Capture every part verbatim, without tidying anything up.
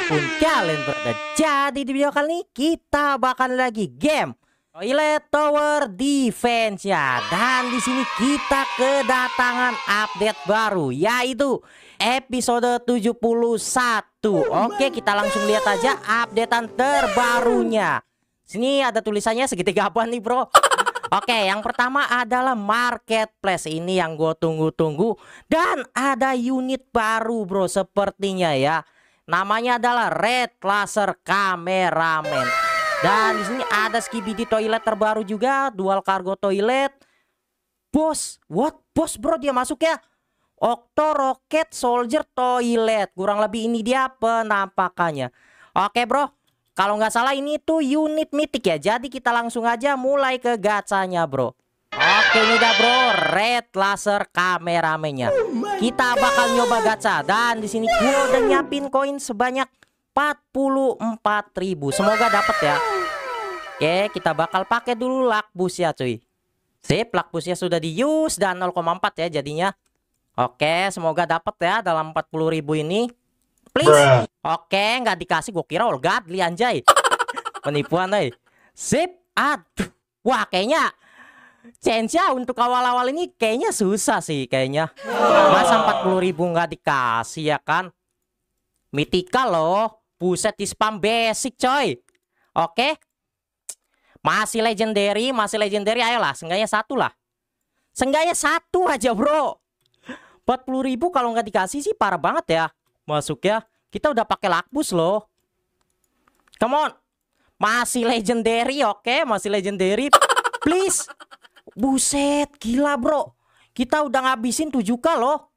dimanapun kalian berada. Jadi di video kali ini kita bakal lagi game Toilet Tower Defense ya. Dan di sini kita kedatangan update baru, yaitu episode tujuh puluh satu. Oke, kita langsung lihat aja updatean terbarunya. Sini ada tulisannya segitiga apa nih bro? Oke, yang pertama adalah marketplace. Ini yang gue tunggu-tunggu. Dan ada unit baru bro sepertinya ya. Namanya adalah Red Laser Cameraman. Dan di sini ada Skibidi toilet terbaru juga, dual cargo toilet. Bos, what? Bos bro, dia masuk ya. Octo Rocket Soldier Toilet. Kurang lebih ini dia penampakannya. Oke bro, kalau nggak salah ini tuh unit mitik ya. Jadi kita langsung aja mulai ke gacanya bro. Oke, ini dah bro, Red Laser Cameramennya. Kita bakal nyoba gacha. Dan di sini gue udah nyiapin koin sebanyak empat puluh empat ribu. Semoga dapet ya. Oke, kita bakal pakai dulu luck boost ya cuy. Sip, luck boostnya sudah di use dan nol koma empat ya jadinya. Oke, semoga dapet ya dalam empat puluh ribu ini. Please. Bruh. Oke, nggak dikasih, gue kira all godly anjay. Penipuan eh. Sip. Aduh. Wah, kayaknya chance-nya untuk awal-awal ini kayaknya susah sih kayaknya. Masa empat puluh ribu nggak dikasih ya kan? Mythical loh. Buset, di spam basic coy. Oke. Masih legendary, masih legendary. Ayolah, seenggaknya satu lah. Seenggaknya satu aja bro. empat puluh ribu kalau nggak dikasih sih parah banget ya. Masuk ya. Kita udah pakai luck boost loh. Come on. Masih legendary, oke, masih legendary. Please. Buset, gila bro. Kita udah ngabisin tujuh K loh.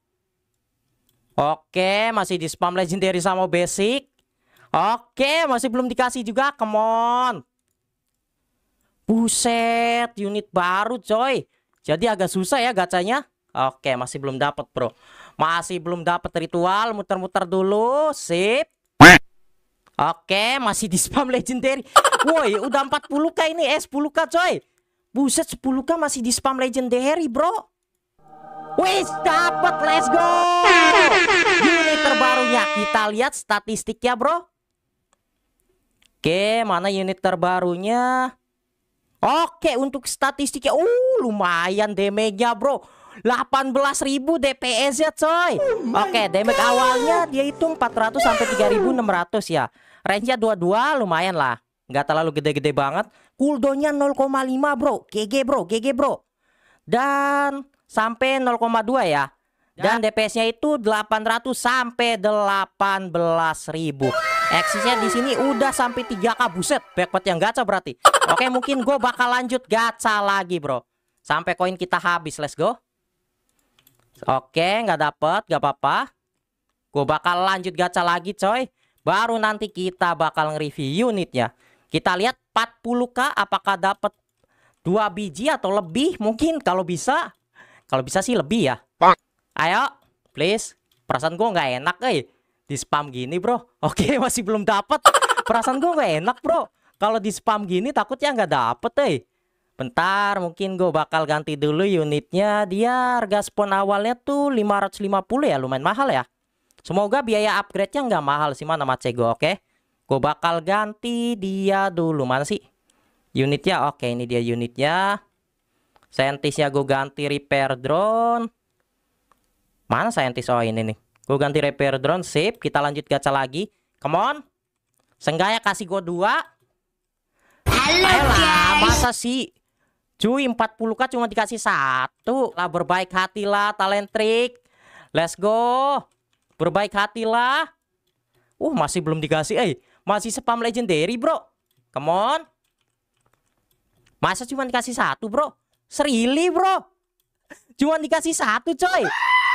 Oke, masih di spam legendary sama basic. Oke, masih belum dikasih juga. Come on. Buset, unit baru coy. Jadi agak susah ya gacanya. Oke, masih belum dapat bro. Masih belum dapat ritual. Muter-muter dulu. Sip. Oke, masih di spam legendary. Woi, udah empat puluh K ini. Eh, sepuluh K coy. Buset, sepuluh K masih di spam legendary bro. Wih, dapat. Let's go. Unit terbarunya. Kita lihat statistiknya bro. Oke, mana unit terbarunya? Oke, untuk statistiknya. Uh, lumayan damage-nya bro. delapan belas ribu D P S ya coy. Oke, damage awalnya dia itu empat ratus sampai tiga ribu enam ratus ya. Range-nya dua puluh dua, lumayan lah. Nggak terlalu gede-gede banget. Cooldown-nya nol koma lima bro. G G bro, G G bro. Dan sampai nol koma dua ya. Dan D P S-nya itu delapan ratus sampai delapan belas ribu. Eksisnya di sini udah sampai tiga K. Buset, backpad yang gacha berarti. Oke, mungkin gue bakal lanjut gacha lagi bro. Sampai koin kita habis, let's go. Oke, nggak dapet, nggak apa-apa. Gue bakal lanjut gacha lagi coy. Baru nanti kita bakal nge-review unitnya. Kita lihat empat puluh K apakah dapat dua biji atau lebih mungkin kalau bisa. Kalau bisa sih lebih ya. Ayo, please. Perasaan gue nggak enak eh di spam gini bro. Oke, masih belum dapat. Perasaan gue nggak enak bro. Kalau di spam gini takutnya nggak dapet eh. Bentar, mungkin gue bakal ganti dulu unitnya. Dia harga spawn awalnya tuh lima ratus lima puluh ya, lumayan mahal ya. Semoga biaya upgrade-nya nggak mahal sih mana Macego, oke. Gue bakal ganti dia dulu. Mana sih unitnya? Oke, ini dia unitnya. Scientist-nya gue ganti repair drone. Mana scientist? Oh ini nih. Gue ganti repair drone, sip. Kita lanjut gacha lagi. Come on. Sengganya kasih gue dua. Ayolah, masa sih? Cuy, empat puluh K cuma dikasih satu. Lah, berbaik hatilah, talent trick. Let's go. Berbaik hatilah. Uh, masih belum dikasih. Eh, masih spam legendary, bro. Come on. Masa cuma dikasih satu, bro? Serili, bro. Cuma dikasih satu, coy.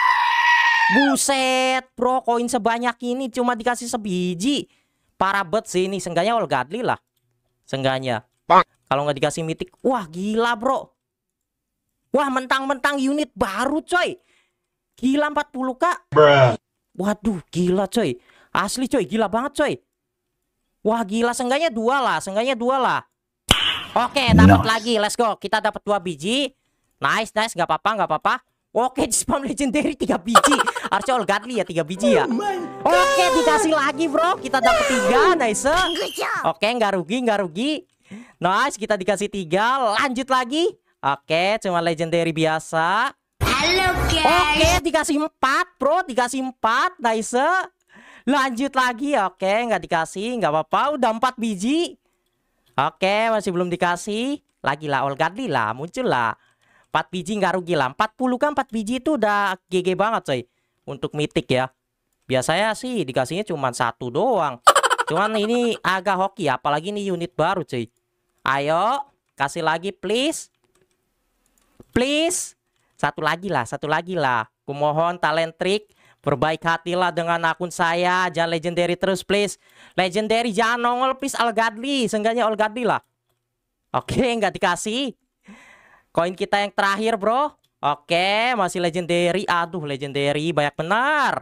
Buset, bro. Koin sebanyak ini cuma dikasih sebiji. Parah bet sih ini. Seenggaknya all godly lah. Seenggaknya. Kalau nggak dikasih mitik, wah gila bro. Wah mentang-mentang unit baru coy. Gila empat puluh K. Bruh. Waduh gila coy. Asli coy, gila banget coy. Wah gila, seenggaknya dua lah, seenggaknya dua lah. Oke, dapat nice lagi, let's go. Kita dapat dua biji. Nice, nice, nggak apa-apa, nggak apa-apa. Oke, spam legendary tiga biji. Harusnya all godly ya tiga biji ya. Oke, dikasih lagi bro. Kita dapat tiga, nice. Oke, nggak rugi, nggak rugi. Nice, kita dikasih tiga. Lanjut lagi. Oke, cuma legendary biasa. Halo guys. Oke, dikasih empat bro. Dikasih empat, nice. Lanjut lagi. Oke, nggak dikasih, nggak apa-apa. Udah empat biji. Oke, masih belum dikasih. Lagi lah, all godly lah, muncul lah. empat biji nggak rugi lah. empat puluh kan empat biji itu udah G G banget coy. Untuk mythic ya. Biasanya sih dikasihnya cuma satu doang. Cuman ini agak hoki, apalagi ini unit baru cuy. Ayo, kasih lagi please. Please. Satu lagi lah, satu lagi lah. Kumohon talent trick. Berbaik hatilah dengan akun saya. Jangan legendary terus please. Legendary jangan nongol please, all godly. Seenggaknya all godly lah. Oke, nggak dikasih. Koin kita yang terakhir bro. Oke, masih legendary. Aduh, legendary banyak benar.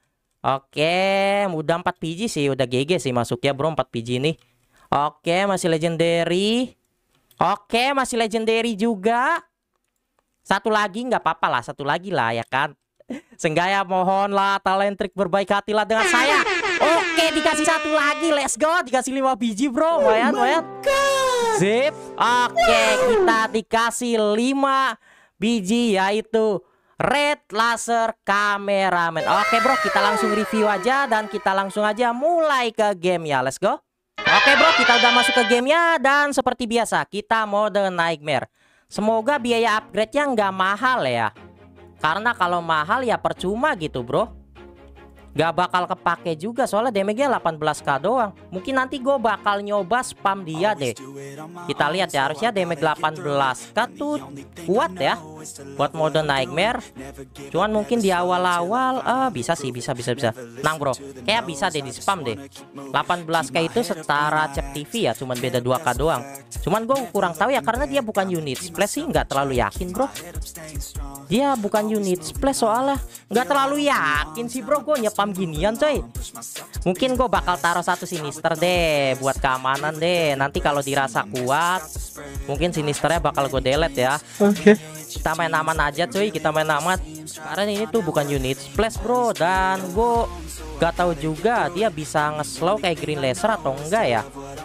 Oke, udah empat biji sih. Udah G G sih masuk ya bro, empat biji ini. Oke, masih legendary. Oke, masih legendary juga. Satu lagi nggak apa-apa lah. Satu lagi lah ya kan. Senggaya mohonlah talent trick berbaik hatilah dengan saya. Oke, dikasih satu lagi. Let's go. Dikasih lima biji bro. Lumayan, lumayan. Zip. Oke, kita dikasih lima biji yaitu red laser cameraman. Oke bro, kita langsung review aja dan kita langsung aja mulai ke game ya. Let's go. Oke bro, kita udah masuk ke gamenya dan seperti biasa kita mode nightmare. Semoga biaya upgrade-nya nggak mahal ya. Karena kalau mahal ya percuma gitu bro. Gak bakal kepake juga soalnya damage-nya delapan belas k doang. Mungkin nanti gue bakal nyoba spam dia deh. Kita lihat ya, harusnya damage delapan belas k tuh kuat ya buat mode nightmare. Cuman mungkin di awal-awal ah bisa sih, bisa bisa bisa. Nang bro, kayak bisa deh di spam deh. delapan belas k itu setara Cep T V ya, cuman beda dua k doang. Cuman gue kurang tahu ya karena dia bukan unit splash sih, nggak terlalu yakin bro. Dia bukan unit splash soalnya. Nggak terlalu yakin sih bro gue nyepam ginian coy. Mungkin gue bakal taruh satu sinister deh buat keamanan deh. Nanti kalau dirasa kuat mungkin sinisternya bakal gue delete ya. Oke, okay. Kita main aman aja cuy. Kita main aman karena ini tuh bukan unit splash bro. Dan gue gak tahu juga dia bisa nge-slow kayak green laser atau enggak ya.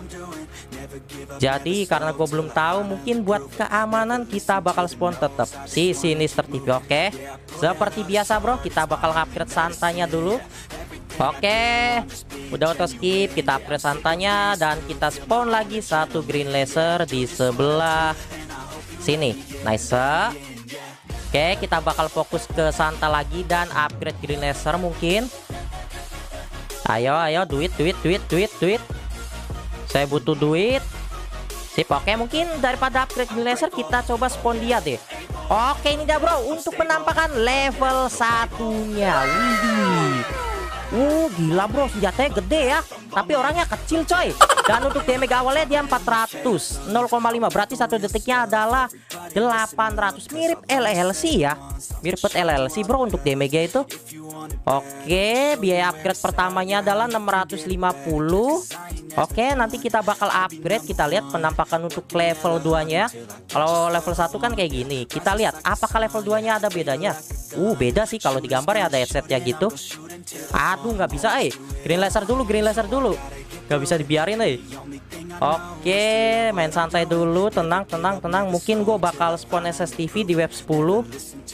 Jadi karena gue belum tahu, mungkin buat keamanan kita bakal spawn tetap si sinister T V. Oke, seperti biasa bro, kita bakal upgrade santanya dulu. Oke, udah auto skip, kita upgrade santanya dan kita spawn lagi satu green laser di sebelah sini. Nice. Oke, kita bakal fokus ke santa lagi dan upgrade green laser mungkin. Ayo ayo duit duit duit duit duit. Saya butuh duit. Sip, oke, mungkin daripada upgrade green laser kita coba spawn dia deh. Oke, ini dah bro untuk penampakan level satunya. Widih. Uh, gila bro, senjatanya gede ya. Tapi orangnya kecil coy. Dan untuk damage awalnya dia empat ratus, nol koma lima. Berarti satu detiknya adalah delapan ratus. Mirip L L C ya. Mirip L L C bro untuk damage itu. Oke, biaya upgrade pertamanya adalah enam ratus lima puluh. Oke, nanti kita bakal upgrade. Kita lihat penampakan untuk level dua nya. Kalau level satu kan kayak gini. Kita lihat apakah level dua nya ada bedanya. Uh, beda sih kalau digambar ya, ada headsetnya gitu. Aduh, nggak bisa eh. Green laser dulu, green laser dulu. Nggak bisa dibiarin eh. Oke, main santai dulu, tenang, tenang, tenang. Mungkin gue bakal spawn S S T V di web sepuluh.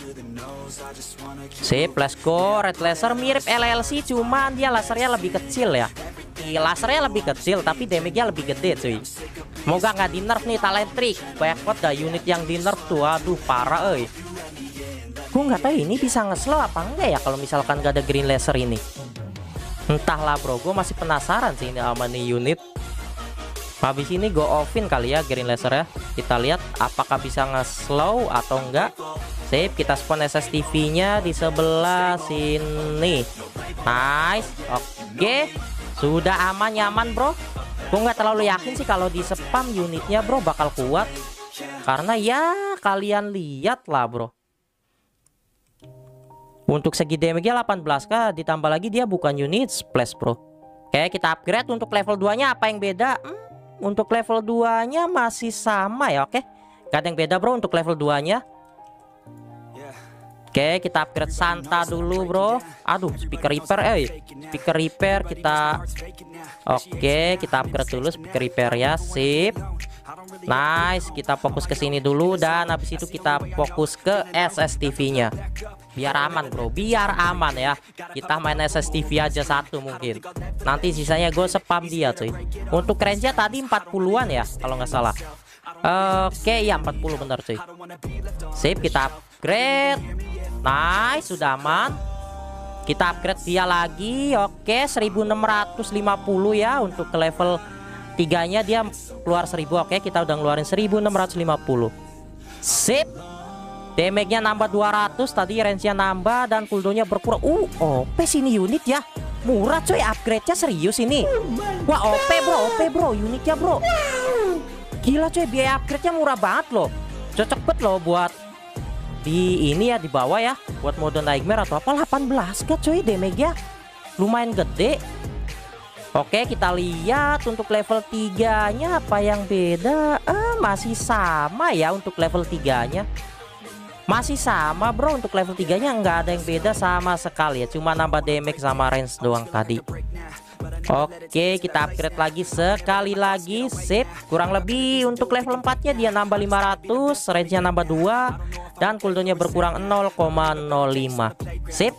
Sip, let's go. Red laser mirip L L C, cuman dia lasernya lebih kecil ya. Lasernya lebih kecil, tapi damage-nya lebih gede cuy. Semoga nggak di nerf nih talent trick. Banyak banget dah unit yang di nerf tuh. Aduh, parah eh. Gue nggak tahu ini bisa nge-slow apa enggak ya kalau misalkan gak ada green laser ini. Entahlah bro, gue masih penasaran sih ini sama nih unit. Habis ini gue offin kali ya green laser ya. Kita lihat apakah bisa nge-slow atau enggak. Sip, kita spawn S S T V nya di sebelah sini. Nice. Oke, sudah aman nyaman bro. Gue nggak terlalu yakin sih kalau di spam unitnya bro bakal kuat. Karena ya kalian lihat lah bro. Untuk segi damage-nya delapan belas k, ditambah lagi dia bukan unit splash bro. Oke, kita upgrade. Untuk level dua nya apa yang beda? Hmm, untuk level dua nya masih sama ya. Oke, gak ada yang beda bro untuk level dua nya. Oke, kita upgrade Santa dulu bro. Aduh, speaker repair, eh speaker repair kita. Oke, kita upgrade dulu speaker repair ya. Sip. Nice, kita fokus ke sini dulu dan habis itu kita fokus ke S S T V-nya. Biar aman bro, biar aman ya. Kita main S S T V aja satu mungkin. Nanti sisanya gue spam dia cuy. Untuk range-nya tadi empat puluhan ya kalau nggak salah. Oke, ya empat puluh bener cuy. Sip, kita upgrade. Nice, sudah aman. Kita upgrade dia lagi. Oke, seribu enam ratus lima puluh ya. Untuk ke level tiganya dia keluar seribu. Oke, kita udah ngeluarin seribu enam ratus lima puluh. Sip. Damage-nya nambah dua ratus. Tadi range-nya nambah dan cooldown-nya berkurang. Uh, O P sini unit ya. Murah coy, upgrade-nya serius ini. Wah, O P bro, O P bro, unitnya bro. Gila coy, biaya upgrade-nya murah banget loh. Cocok banget loh buat di ini ya, di bawah ya, buat mode nightmare atau apa. Delapan belas k coy, damage-nya lumayan gede. Oke, kita lihat untuk level tiganya apa yang beda. eh, Masih sama ya untuk level tiganya. Masih sama bro, untuk level tiganya nggak ada yang beda sama sekali ya. Cuma nambah damage sama range doang tadi. Oke, kita upgrade lagi sekali lagi. Sip, kurang lebih untuk level empatnya dia nambah lima ratus, range-nya nambah dua, dan cooldown-nya berkurang nol koma nol lima. Sip.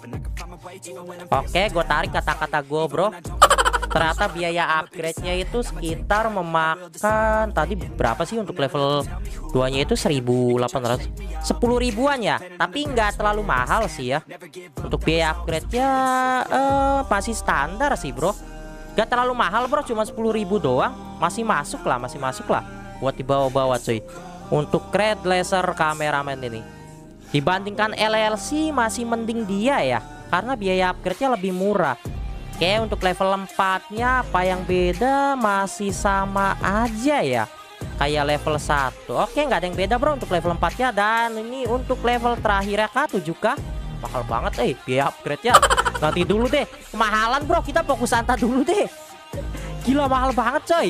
Oke, gue tarik kata-kata gue bro. Ternyata biaya upgrade-nya itu sekitar memakan tadi berapa sih untuk level dua nya itu seribu delapan ratus, sepuluh ribuan ya. Tapi nggak terlalu mahal sih ya. Untuk biaya upgrade-nya eh, masih standar sih bro. Gak terlalu mahal bro, cuma sepuluh ribu doang. Masih masuk lah, masih masuk lah buat dibawa-bawa cuy. Untuk Red Laser Cameraman ini dibandingkan L L C masih mending dia ya, karena biaya upgrade-nya lebih murah. Oke, untuk level empat nya apa yang beda? Masih sama aja ya, kayak level satu. Oke, nggak ada yang beda bro untuk level empat nya. Dan ini untuk level terakhirnya K tujuh K. Mahal banget eh biaya upgrade-nya. Nanti dulu deh, kemahalan bro, kita fokus Santa dulu deh. Gila mahal banget coy.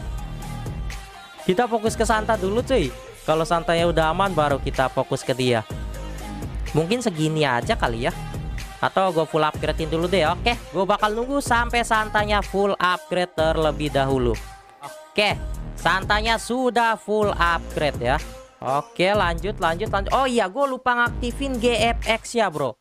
Kita fokus ke Santa dulu cuy. Kalau Santanya udah aman baru kita fokus ke dia. Mungkin segini aja kali ya. Atau gue full upgradein dulu deh. Oke, gue bakal nunggu sampai Santanya full upgrade terlebih dahulu. Oke, Santanya sudah full upgrade ya. Oke, lanjut lanjut lanjut. Oh iya, gue lupa ngaktifin G F X ya bro.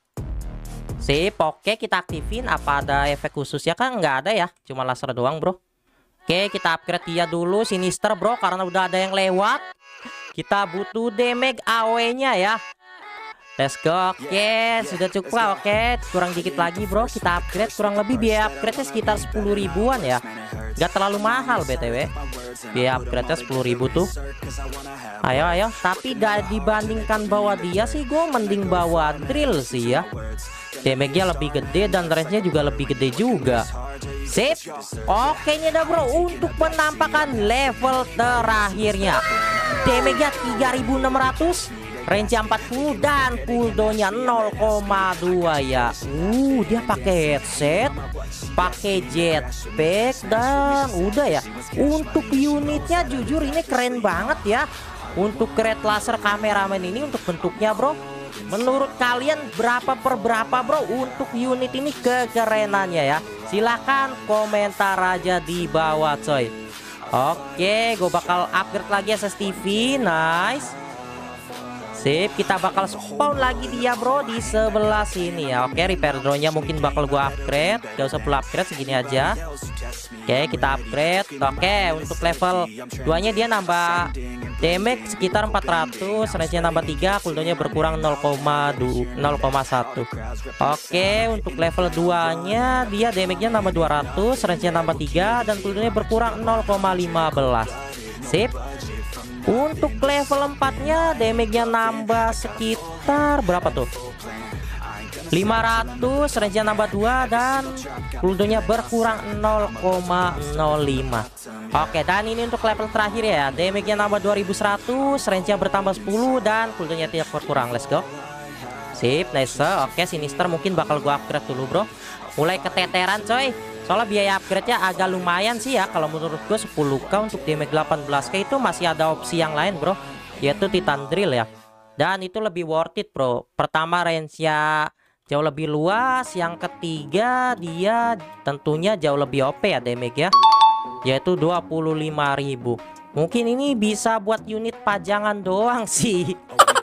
Sip, oke kita aktifin. Apa ada efek khusus ya? Kan nggak ada ya, cuma laser doang bro. Oke, kita upgrade dia dulu Sinister bro, karena udah ada yang lewat. Kita butuh damage A W nya ya. Let's go. Oke, sudah cukup. Oke, kurang dikit lagi bro, kita upgrade. Kurang lebih biaya upgrade-nya sekitar sepuluh ribuan ya. Gak terlalu mahal B T W. Biaya upgrade-nya sepuluh ribu tuh. Ayo ayo, tapi gak dibandingkan bawa dia sih, gue mending bawa drill sih ya. Damage-nya lebih gede dan range-nya juga lebih gede juga. Sip. Oke nya dah bro, untuk penampakan level terakhirnya. Damage-nya tiga ribu enam ratus, range-nya empat puluh dan cooldown-nya nol koma dua ya. Uh, dia pakai headset, pakai jetpack dan udah ya. Untuk unitnya jujur ini keren banget ya. Untuk Red Laser Cameraman ini untuk bentuknya bro, menurut kalian berapa per berapa bro untuk unit ini kekerenannya ya? Silahkan komentar aja di bawah coy. Oke, gue bakal upgrade lagi S S T V. Nice. Sip, kita bakal spawn lagi dia bro di sebelah sini ya. Oke, repair drone-nya mungkin bakal gua upgrade. Gak usah full upgrade, segini aja. Oke, kita upgrade. Oke, untuk level dua nya dia nambah damage sekitar empat ratus, range-nya nambah tiga, cooldown-nya berkurang nol koma satu. Oke, untuk level dua nya dia damage-nya nambah dua ratus, range-nya nambah tiga, dan cooldown-nya berkurang nol koma lima belas. Sip. Untuk level empat nya damage-nya nambah sekitar berapa tuh? lima ratus, range-nya nambah dua, dan cooldown-nya berkurang nol koma nol lima. Oke, dan ini untuk level terakhir ya. Damage-nya nambah dua ribu seratus, range-nya bertambah sepuluh, dan cooldown-nya tidak berkurang. Let's go. Sip, nice. Oke, Sinister mungkin bakal gua upgrade dulu bro. Mulai keteteran coy. Soalnya biaya upgrade-nya agak lumayan sih ya. Kalau menurut gue sepuluh K untuk damage delapan belas K itu masih ada opsi yang lain bro, yaitu Titan Drill ya. Dan itu lebih worth it bro. Pertama range-nya jauh lebih luas. Yang ketiga dia tentunya jauh lebih O P ya damage ya, yaitu dua puluh lima ribu. Mungkin ini bisa buat unit pajangan doang sih.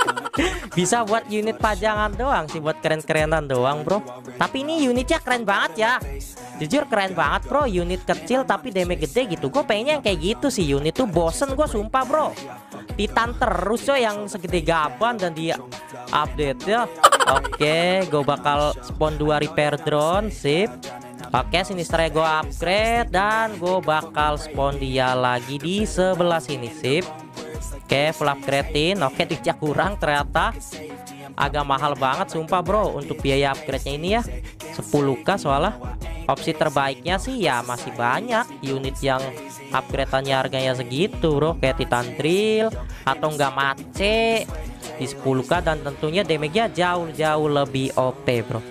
Bisa buat unit pajangan doang sih, buat keren-kerenan doang bro. Tapi ini unitnya keren banget ya, jujur keren banget bro. Unit kecil tapi damage gede gitu. Gue pengennya yang kayak gitu sih. Unit tuh bosen gue sumpah bro. Titan terus yo yang segede gaban dan dia update ya. Oke, gue bakal spawn dua repair drone. Sip. Oke, sinisternya gue upgrade dan gue bakal spawn dia lagi di sebelah sini. Sip. Oke, full upgradein. Oke, duitnya kurang ternyata. Agak mahal banget sumpah bro untuk biaya upgrade-nya ini ya. sepuluh k soalnya. Opsi terbaiknya sih ya masih banyak unit yang upgrade-annya harganya segitu bro. Kayak Titan Drill atau enggak Mace di sepuluh k dan tentunya damage-nya jauh-jauh lebih O P bro.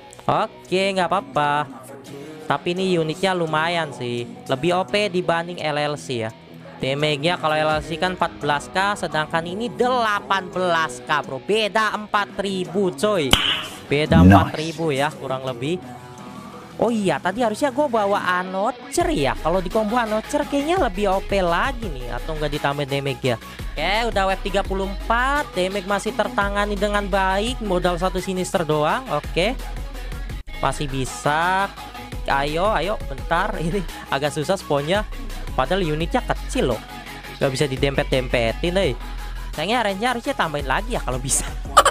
Oke, nggak apa-apa. Tapi ini unitnya lumayan sih, lebih O P dibanding L L C ya. Damage-nya kalau L L C kan empat belas k, sedangkan ini delapan belas k bro. Beda empat ribu coy. Beda empat ribu ya kurang lebih. Oh iya, tadi harusnya gue bawa Anocher ya. Kalau di combo Anocher kayaknya lebih O P lagi nih. Atau nggak ditambah damage ya. Oke, udah wave tiga puluh empat. Damage masih tertangani dengan baik. Modal satu sinister doang. Oke, masih bisa. Ayo, ayo, bentar. Ini agak susah spawnnya. Padahal unitnya kecil loh, gak bisa didempet-dempetin deh. Sayangnya range-nya harusnya tambahin lagi ya kalau bisa.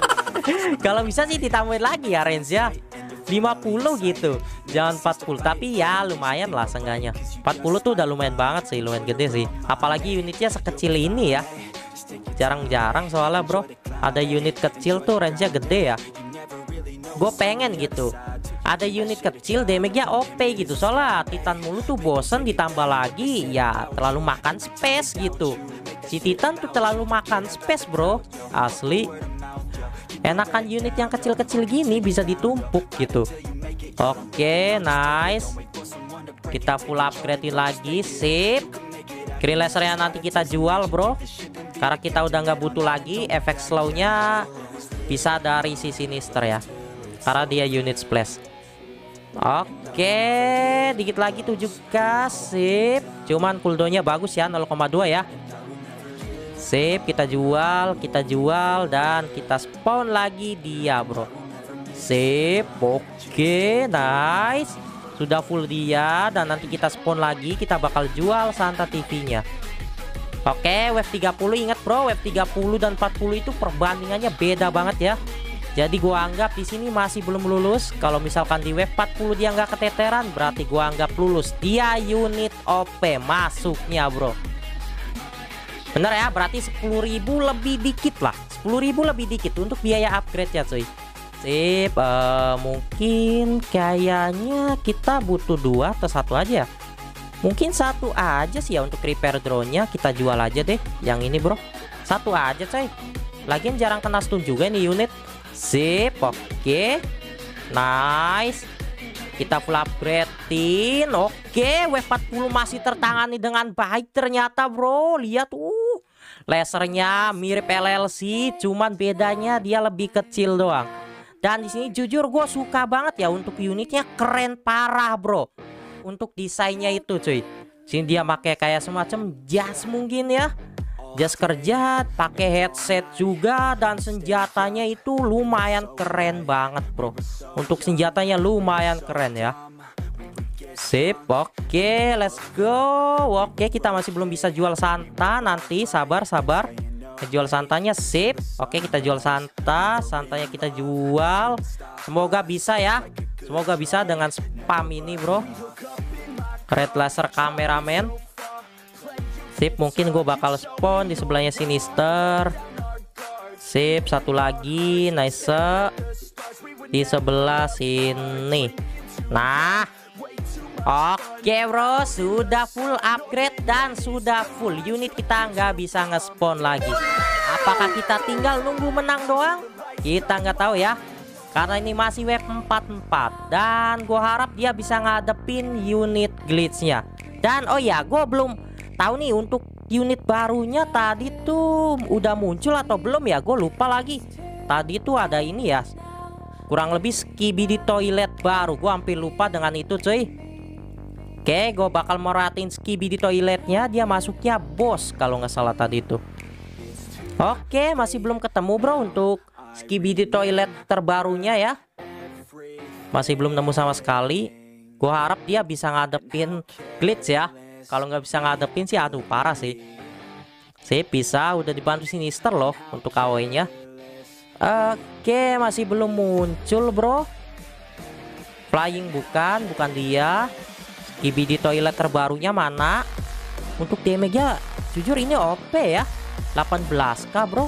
Kalau bisa sih ditambahin lagi ya range-nya lima puluh gitu, jangan empat puluh. Tapi ya lumayan lah seenggaknya. Empat puluh tuh udah lumayan banget sih, lumayan gede sih. Apalagi unitnya sekecil ini ya. Jarang-jarang soalnya bro ada unit kecil tuh range-nya gede ya. Gue pengen gitu ada unit kecil damage-nya O P gitu. Soalnya Titan mulu tuh bosen, ditambah lagi ya terlalu makan space gitu. Si Titan tuh terlalu makan space bro, asli. Enakan unit yang kecil-kecil gini bisa ditumpuk gitu. Oke, nice. Kita full upgrade lagi. Sip. Green lasernya nanti kita jual bro, karena kita udah nggak butuh lagi. Efek slow-nya bisa dari si sinister ya, karena dia unit splash. Oke, dikit lagi tujuh k. Sip. Cuman cooldownnya bagus ya, nol koma dua ya. Sip, kita jual, kita jual dan kita spawn lagi dia bro. Sip. Oke, nice. Sudah full dia dan nanti kita spawn lagi. Kita bakal jual Santa T V-nya. Oke, wave tiga puluh. Ingat bro, wave tiga puluh dan empat puluh itu perbandingannya beda banget ya. Jadi gua anggap di sini masih belum lulus. Kalau misalkan di wave empat puluh dia nggak keteteran, berarti gua anggap lulus. Dia unit O P masuknya bro. Bener ya, berarti sepuluh ribu lebih dikit lah. sepuluh ribu lebih dikit untuk biaya upgrade ya cuy. Sip, uh, mungkin kayaknya kita butuh dua atau satu aja. Mungkin satu aja sih ya untuk repair drone-nya. Kita jual aja deh yang ini bro. Satu aja coy. Lagian jarang kena stun juga nih unit. Sip, oke. Nice. Kita full upgradein. Oke, wave empat puluh masih tertangani dengan baik ternyata bro. Lihat tuh, lasernya mirip L L C, cuman bedanya dia lebih kecil doang. Dan di sini jujur gue suka banget ya untuk unitnya, keren parah bro. Untuk desainnya itu cuy. Sini dia pakai kayak semacam jas mungkin ya. Jas kerja, pakai headset juga, dan senjatanya itu lumayan keren banget bro. Untuk senjatanya lumayan keren ya. Sip, oke, let's go. Oke, kita masih belum bisa jual Santa. Nanti sabar sabar jual Santanya. Sip, oke, kita jual Santa. Santanya kita jual. Semoga bisa ya, semoga bisa dengan spam ini bro. Red laser cameraman. Sip, mungkin gue bakal spawn di sebelahnya sinister. Sip, satu lagi. Nice. Di sebelah sini. Nah, oke bro, sudah full upgrade dan sudah full. Unit kita nggak bisa nge-spawn lagi. Apakah kita tinggal nunggu menang doang? Kita nggak tahu ya, karena ini masih wave empat puluh empat. Dan gue harap dia bisa ngadepin unit glitch-nya. Dan oh ya, gue belum tahu nih untuk unit barunya tadi tuh udah muncul atau belum ya? Gue lupa lagi. Tadi tuh ada ini ya, kurang lebih Skibidi Toilet baru. Gue hampir lupa dengan itu cuy. Oke, gue bakal merhatiin Skibidi Toiletnya. Dia masuknya bos kalau nggak salah tadi itu. Oke, masih belum ketemu bro untuk Skibidi Toilet terbarunya ya. Masih belum nemu sama sekali. Gue harap dia bisa ngadepin glitch ya. Kalau nggak bisa ngadepin sih aduh parah sih. Sip, bisa udah dibantu Sinister loh untuk A W nya. Oke, masih belum muncul bro. Flying bukan, bukan dia. Skibidi Toilet terbarunya mana? Untuk damage-nya jujur ini O P ya, delapan belas k bro.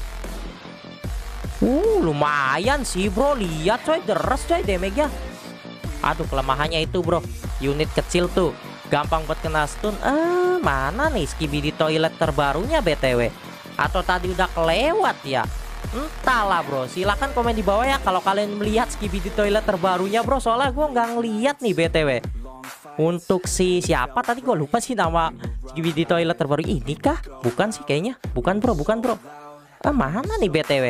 Uh lumayan sih bro. Lihat coy, deres coy damage-nya. Aduh kelemahannya itu bro, unit kecil tuh gampang buat kena stun. Eh mana nih Skibidi Toilet terbarunya B T W? Atau tadi udah kelewat ya? Entahlah bro, silahkan komen di bawah ya kalau kalian melihat Skibidi Toilet terbarunya bro. Soalnya gue nggak ngeliat nih B T W. Untuk si siapa tadi gue lupa sih nama Skibidi Toilet terbaru ini kah? Bukan sih kayaknya. Bukan bro, bukan bro. Eh mana nih B T W?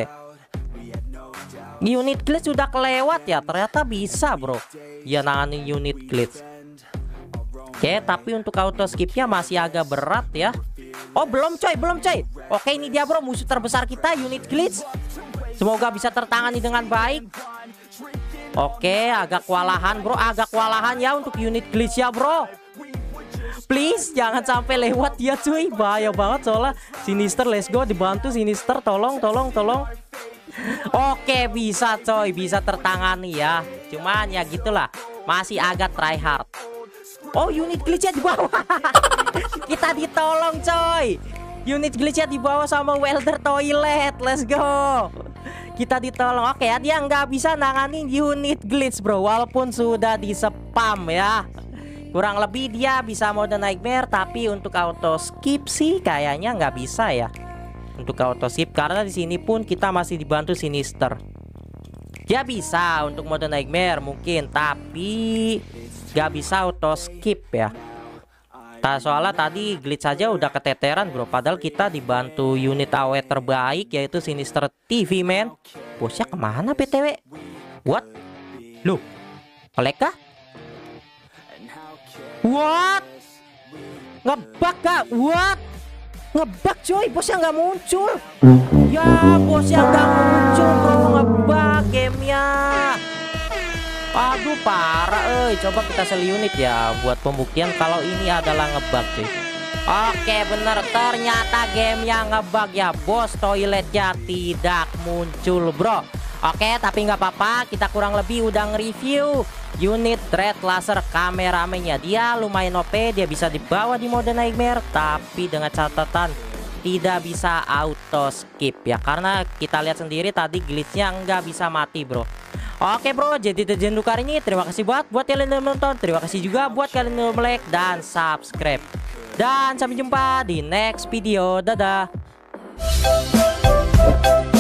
Unit glitch sudah kelewat ya. Ternyata bisa bro ya nanganin unit glitch. Oke, tapi untuk auto skipnya masih agak berat ya. Oh belum coy, belum coy. Oke ini dia bro, musuh terbesar kita unit glitch. Semoga bisa tertangani dengan baik. Oke, agak kewalahan bro, agak kewalahan ya untuk unit glitch ya bro. Please jangan sampai lewat ya cuy, bahaya banget soalnya. Sinister, let's go, dibantu Sinister, tolong, tolong, tolong. Oke bisa coy, bisa tertangani ya. Cuman ya gitulah, masih agak try hard. Oh unit glitchnya di bawah. Kita ditolong coy. Unit glitchnya di bawah sama welder toilet. Let's go. Kita ditolong. Oke ya, dia nggak bisa nanganin unit glitch bro, walaupun sudah di spam ya. Kurang lebih dia bisa mode nightmare, tapi untuk auto skip sih kayaknya nggak bisa ya. Untuk auto skip karena di sini pun kita masih dibantu Sinister. Dia bisa untuk mode nightmare mungkin, tapi gak bisa auto skip ya. Nah, soalnya tadi glitch saja udah keteteran bro. Padahal kita dibantu unit A W terbaik yaitu Sinister T V man. Bosnya kemana B T W? What? Loh, kolek kah? What? Ngebug kah? What? Ngebug coy, bosnya nggak muncul. Ya bosnya nggak muncul bro, ngebug gamenya. Aduh parah, eh coba kita sel unit ya buat pembuktian kalau ini adalah ngebug sih. Oke bener, ternyata game yang ngebug ya bos, toiletnya tidak muncul bro. Oke tapi nggak apa-apa, kita kurang lebih udah nge-review unit Red Laser kameramennya. Dia lumayan O P, dia bisa dibawa di mode nightmare, tapi dengan catatan tidak bisa auto skip ya, karena kita lihat sendiri tadi glitchnya nggak bisa mati bro. Oke bro, jadi tujuan kali ini terima kasih buat buat kalian yang menonton, terima kasih juga buat kalian yang like dan subscribe, dan sampai jumpa di next video. Dadah.